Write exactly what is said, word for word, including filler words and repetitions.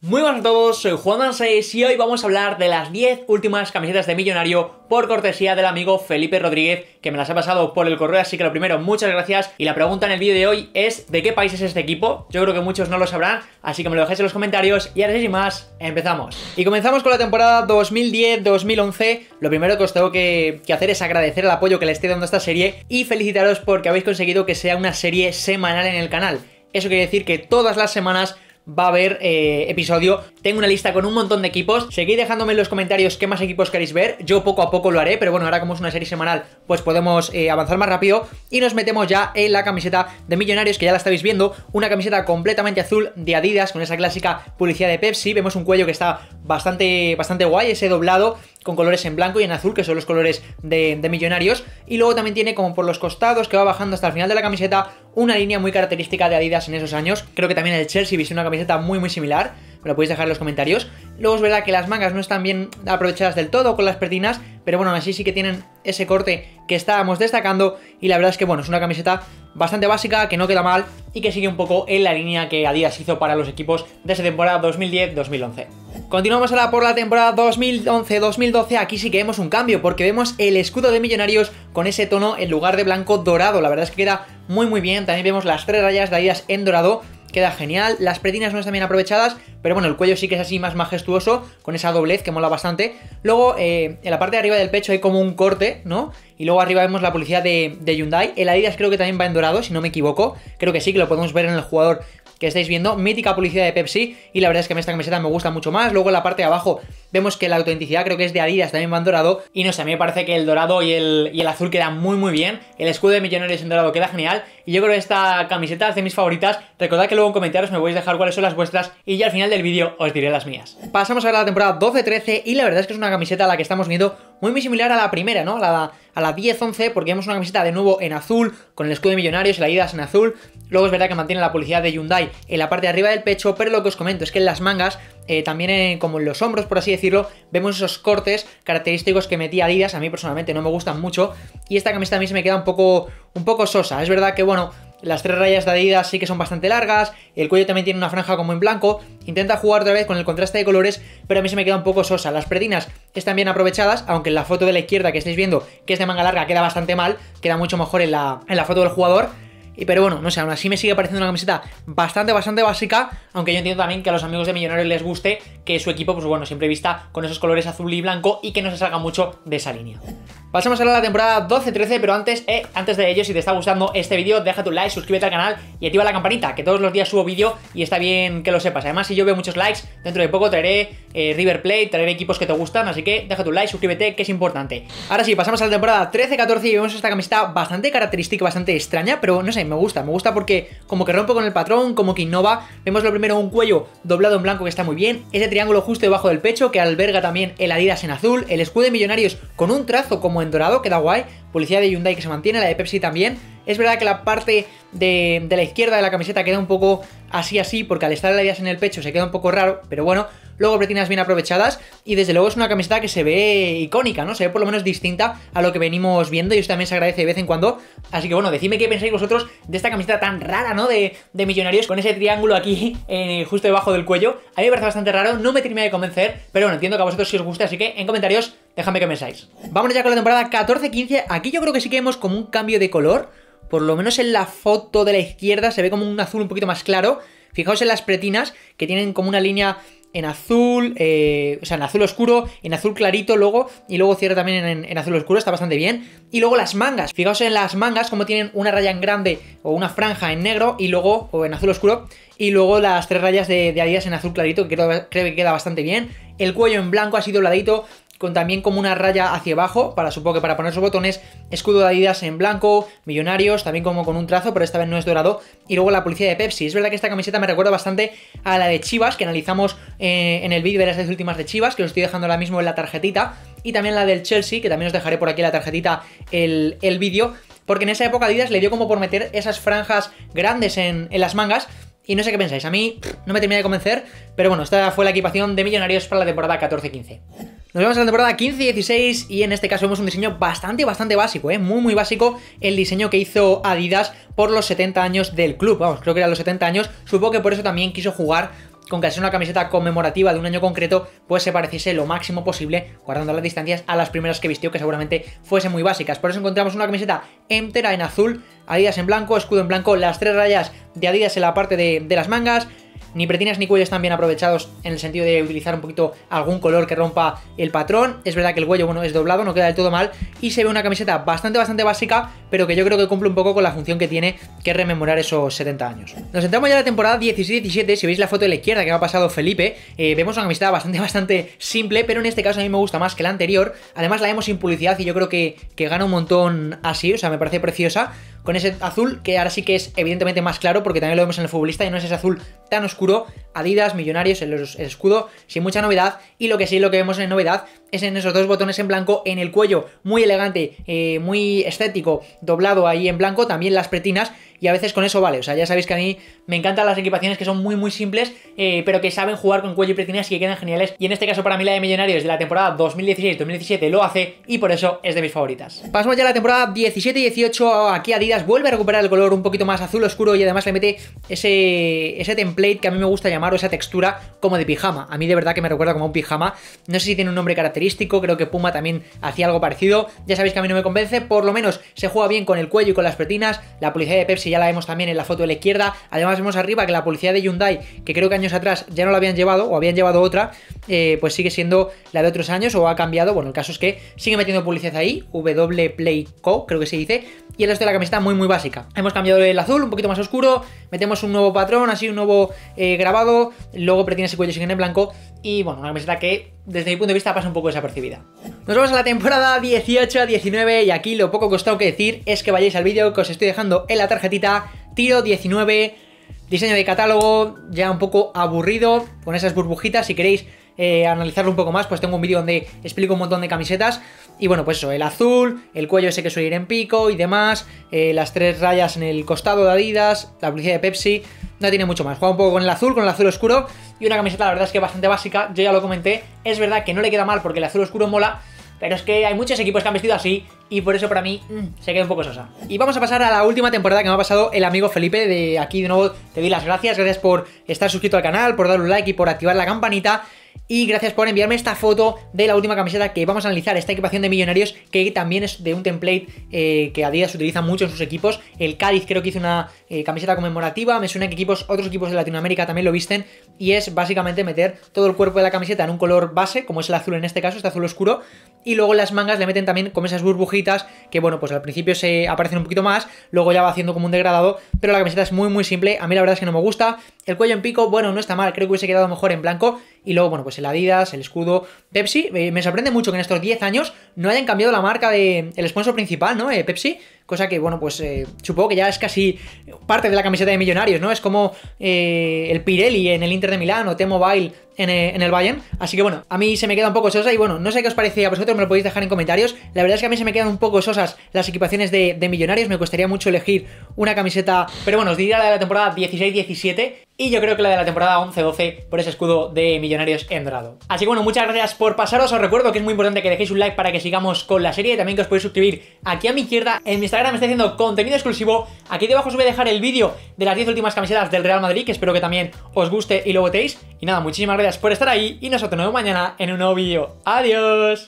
Muy buenas a todos, soy Juan seis y hoy vamos a hablar de las diez últimas camisetas de millonario por cortesía del amigo Felipe Rodríguez, que me las ha pasado por el correo, así que lo primero, muchas gracias. Y la pregunta en el vídeo de hoy es ¿de qué país es este equipo? Yo creo que muchos no lo sabrán, así que me lo dejáis en los comentarios y ahora sin más, empezamos. Y comenzamos con la temporada dos mil diez dos mil once. Lo primero que os tengo que, que hacer es agradecer el apoyo que le estoy dando a esta serie y felicitaros porque habéis conseguido que sea una serie semanal en el canal. Eso quiere decir que todas las semanas va a haber eh, episodio. Tengo una lista con un montón de equipos. Seguid dejándome en los comentarios qué más equipos queréis ver. Yo poco a poco lo haré, pero bueno, ahora como es una serie semanal, pues podemos eh, avanzar más rápido. Y nos metemos ya en la camiseta de Millonarios, que ya la estáis viendo. Una camiseta completamente azul de Adidas, con esa clásica publicidad de Pepsi. Vemos un cuello que está bastante, bastante guay, ese doblado con colores en blanco y en azul, que son los colores de, de Millonarios. Y luego también tiene como por los costados, que va bajando hasta el final de la camiseta, una línea muy característica de Adidas en esos años. Creo que también el Chelsea viste una camiseta muy muy similar, me lo podéis dejar en los comentarios. Luego es verdad que las mangas no están bien aprovechadas del todo con las pretinas, pero bueno, así sí que tienen ese corte que estábamos destacando. Y la verdad es que bueno, es una camiseta bastante básica, que no queda mal y que sigue un poco en la línea que Adidas hizo para los equipos de esa temporada dos mil diez dos mil once. Continuamos ahora por la temporada dos mil once dos mil doce. Aquí sí que vemos un cambio, porque vemos el escudo de Millonarios con ese tono en lugar de blanco dorado. La verdad es que queda muy muy bien. También vemos las tres rayas de Adidas en dorado, queda genial. Las pretinas no están bien aprovechadas, pero bueno, el cuello sí que es así más majestuoso, con esa doblez que mola bastante. Luego, eh, en la parte de arriba del pecho hay como un corte, ¿no? Y luego arriba vemos la publicidad de, de Hyundai. El Adidas creo que también va en dorado, si no me equivoco. Creo que sí, que lo podemos ver en el jugador que estáis viendo. Mítica publicidad de Pepsi, y la verdad es que a mí esta camiseta me gusta mucho más. Luego en la parte de abajo vemos que la autenticidad creo que es de Adidas, también va en dorado. Y no sé, a mí me parece que el dorado y el, y el azul quedan muy muy bien. El escudo de Millonarios en dorado queda genial. Y yo creo que esta camiseta es de mis favoritas. Recordad que luego en comentarios me podéis dejar cuáles son las vuestras y ya al final del vídeo os diré las mías. Pasamos ahora a la temporada doce trece y la verdad es que es una camiseta a la que estamos viendo muy muy similar a la primera, ¿no? A la, a la diez once, porque vemos una camiseta de nuevo en azul, con el escudo de Millonarios y la Adidas en azul. Luego es verdad que mantiene la publicidad de Hyundai en la parte de arriba del pecho, pero lo que os comento es que en las mangas, eh, también en, como en los hombros, por así decirlo, vemos esos cortes característicos que metía Adidas. A mí personalmente no me gustan mucho y esta camiseta a mí se me queda un poco, un poco sosa. Es verdad que bueno, las tres rayas de Adidas sí que son bastante largas, el cuello también tiene una franja como en blanco, intenta jugar otra vez con el contraste de colores, pero a mí se me queda un poco sosa. Las pretinas están bien aprovechadas, aunque en la foto de la izquierda que estáis viendo, que es de manga larga, queda bastante mal, queda mucho mejor en la, en la foto del jugador. Y pero bueno, no sé, aún así me sigue pareciendo una camiseta bastante, bastante básica, aunque yo entiendo también que a los amigos de Millonarios les guste que su equipo, pues bueno, siempre vista con esos colores azul y blanco y que no se salga mucho de esa línea. Pasamos ahora a la temporada doce trece, pero antes, eh, antes de ello, si te está gustando este vídeo, deja tu like, suscríbete al canal y activa la campanita, que todos los días subo vídeo y está bien que lo sepas. Además, si yo veo muchos likes, dentro de poco traeré eh, River Plate, traeré equipos que te gustan, así que deja tu like, suscríbete, que es importante. Ahora sí, pasamos a la temporada trece catorce y vemos esta camiseta bastante característica, bastante extraña, pero no sé, me gusta, me gusta porque como que rompe con el patrón, como que innova. Vemos lo primero un cuello doblado en blanco que está muy bien, ese triángulo justo debajo del pecho que alberga también el Adidas en azul, el escudo de Millonarios con un trazo como en dorado, queda guay, publicidad de Hyundai que se mantiene, la de Pepsi también. Es verdad que la parte de, de la izquierda de la camiseta queda un poco así así, porque al estar el Adidas en el pecho se queda un poco raro, pero bueno, luego pretinas bien aprovechadas y desde luego es una camiseta que se ve icónica, ¿no? Se ve por lo menos distinta a lo que venimos viendo y eso también se agradece de vez en cuando. Así que bueno, decidme qué pensáis vosotros de esta camiseta tan rara, ¿no? De, de Millonarios con ese triángulo aquí eh, justo debajo del cuello. A mí me parece bastante raro, no me termina de convencer, pero bueno, entiendo que a vosotros sí os gusta, así que en comentarios dejadme qué pensáis. Vámonos ya con la temporada catorce quince. Aquí yo creo que sí que vemos como un cambio de color. Por lo menos en la foto de la izquierda se ve como un azul un poquito más claro. Fijaos en las pretinas, que tienen como una línea en azul, eh, o sea, en azul oscuro, en azul clarito luego, y luego cierra también en, en azul oscuro, está bastante bien. Y luego las mangas, fijaos en las mangas como tienen una raya en grande o una franja en negro y luego, o en azul oscuro, y luego las tres rayas de, de Adidas en azul clarito, que creo, creo que queda bastante bien. El cuello en blanco así dobladito, con también como una raya hacia abajo, para supongo que para poner sus botones, escudo de Adidas en blanco, Millonarios, también como con un trazo, pero esta vez no es dorado, y luego la publicidad de Pepsi. Es verdad que esta camiseta me recuerda bastante a la de Chivas, que analizamos eh, en el vídeo de las diez últimas de Chivas, que os estoy dejando ahora mismo en la tarjetita, y también la del Chelsea, que también os dejaré por aquí en la tarjetita el, el vídeo, porque en esa época Adidas le dio como por meter esas franjas grandes en, en las mangas. Y no sé qué pensáis, a mí no me termina de convencer, pero bueno, esta fue la equipación de Millonarios para la temporada catorce quince. Nos vemos en la temporada quince dieciséis y en este caso vemos un diseño bastante, bastante básico, ¿eh? Muy, muy básico el diseño que hizo Adidas por los setenta años del club. Vamos, creo que eran los setenta años. Supongo que por eso también quiso jugar con que al ser una camiseta conmemorativa de un año concreto, pues se pareciese lo máximo posible, guardando las distancias, a las primeras que vistió, que seguramente fuesen muy básicas. Por eso encontramos una camiseta entera en azul, Adidas en blanco, escudo en blanco, las tres rayas de Adidas en la parte de, de las mangas. Ni pretinas ni cuello están bien aprovechados en el sentido de utilizar un poquito algún color que rompa el patrón. Es verdad que el cuello, bueno, es doblado, no queda del todo mal. Y se ve una camiseta bastante, bastante básica, pero que yo creo que cumple un poco con la función que tiene, que es rememorar esos setenta años. Nos entramos ya en la temporada dieciséis diecisiete. Si veis la foto de la izquierda que me ha pasado Felipe, eh, vemos una camiseta bastante, bastante simple, pero en este caso a mí me gusta más que la anterior. Además la vemos sin publicidad y yo creo que, que gana un montón así, o sea, me parece preciosa. Con ese azul, que ahora sí que es evidentemente más claro, porque también lo vemos en el futbolista y no es ese azul tan oscuro. Adidas, Millonarios, el, el escudo, sin mucha novedad. Y lo que sí, lo que vemos en novedad es en esos dos botones en blanco, en el cuello, muy elegante, eh, muy estético, doblado ahí en blanco, también las pretinas. Y a veces con eso vale, o sea, ya sabéis que a mí me encantan las equipaciones que son muy muy simples, eh, pero que saben jugar con cuello y pretinas y que quedan geniales. Y en este caso para mí la de Millonarios de la temporada dos mil dieciséis dos mil diecisiete lo hace y por eso es de mis favoritas. Pasamos ya a la temporada diecisiete dieciocho, aquí Adidas vuelve a recuperar el color un poquito más azul oscuro y además le mete ese, ese template que a mí me gusta llamar, o esa textura como de pijama. A mí de verdad que me recuerda como a un pijama, no sé si tiene un nombre característico, creo que Puma también hacía algo parecido. Ya sabéis que a mí no me convence, por lo menos se juega bien con el cuello y con las pretinas. La publicidad de Pepsi ya la vemos también en la foto de la izquierda. Además vemos arriba que la publicidad de Hyundai, que creo que años atrás ya no la habían llevado o habían llevado otra, eh, pues sigue siendo la de otros años o ha cambiado. Bueno, el caso es que sigue metiendo publicidad ahí, W Play Co, creo que se dice, y el resto de la camiseta muy muy básica. Hemos cambiado el azul, un poquito más oscuro, metemos un nuevo patrón, así un nuevo eh, grabado, luego pretinas y cuello siguen en blanco y bueno, una camiseta que desde mi punto de vista pasa un poco desapercibida. Nos vamos a la temporada dieciocho diecinueve y aquí lo poco que os tengo que decir es que vayáis al vídeo que os estoy dejando en la tarjetita. Tiro diecinueve, diseño de catálogo, ya un poco aburrido, con esas burbujitas. Si queréis eh, analizarlo un poco más, pues tengo un vídeo donde explico un montón de camisetas. Y bueno, pues eso, el azul, el cuello ese que suele ir en pico y demás, eh, las tres rayas en el costado de Adidas, la publicidad de Pepsi. No tiene mucho más, juega un poco con el azul, con el azul oscuro. Y una camiseta la verdad es que bastante básica, yo ya lo comenté. Es verdad que no le queda mal porque el azul oscuro mola, pero es que hay muchos equipos que han vestido así y por eso para mí mmm, se queda un poco sosa. Y vamos a pasar a la última temporada que me ha pasado el amigo Felipe. De aquí de nuevo te doy las gracias, gracias por estar suscrito al canal, por dar un like y por activar la campanita. Y gracias por enviarme esta foto de la última camiseta que vamos a analizar, esta equipación de Millonarios, que también es de un template eh, que Adidas utiliza mucho en sus equipos. El Cádiz creo que hizo una eh, camiseta conmemorativa, me suena que equipos, otros equipos de Latinoamérica también lo visten, y es básicamente meter todo el cuerpo de la camiseta en un color base, como es el azul en este caso, este azul oscuro, y luego en las mangas le meten también como esas burbujitas, que bueno, pues al principio se aparecen un poquito más, luego ya va haciendo como un degradado, pero la camiseta es muy muy simple, a mí la verdad es que no me gusta. El cuello en pico, bueno, no está mal, creo que hubiese quedado mejor en blanco. Y luego, bueno, pues el Adidas, el escudo, Pepsi. Eh, me sorprende mucho que en estos diez años no hayan cambiado la marca de el sponsor principal, ¿no? Eh, Pepsi. Cosa que, bueno, pues eh, supongo que ya es casi parte de la camiseta de Millonarios, ¿no? Es como eh, el Pirelli en el Inter de Milán o T-Mobile en, eh, en el Bayern. Así que, bueno, a mí se me queda un poco sosa y, bueno, no sé qué os parece a vosotros, me lo podéis dejar en comentarios. La verdad es que a mí se me quedan un poco sosas las equipaciones de, de Millonarios. Me costaría mucho elegir una camiseta, pero bueno, os diría la de la temporada dieciséis diecisiete. Y yo creo que la de la temporada once doce por ese escudo de Millonarios en dorado. Así que bueno, muchas gracias por pasaros. Os recuerdo que es muy importante que dejéis un like para que sigamos con la serie. Y también que os podéis suscribir aquí a mi izquierda. En mi Instagram estoy haciendo contenido exclusivo. Aquí debajo os voy a dejar el vídeo de las diez últimas camisetas del Real Madrid, que espero que también os guste y lo votéis. Y nada, muchísimas gracias por estar ahí. Y nosotros nos vemos mañana en un nuevo vídeo. ¡Adiós!